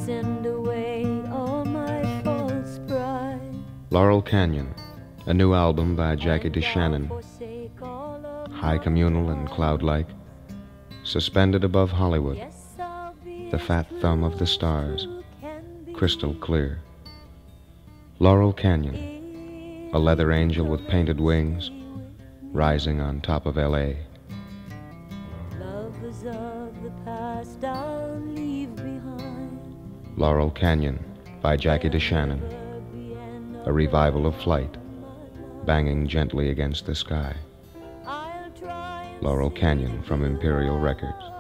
send away all my false pride. Laurel Canyon, a new album by Jackie DeShannon. High communal and cloud-like, suspended above Hollywood, the fat thumb of the stars, crystal clear. Laurel Canyon, a leather angel with painted wings, rising on top of L.A. Lovers of the past I'll leave behind. Laurel Canyon by Jackie DeShannon, a revival of flight, banging gently against the sky. Laurel Canyon from Imperial Records.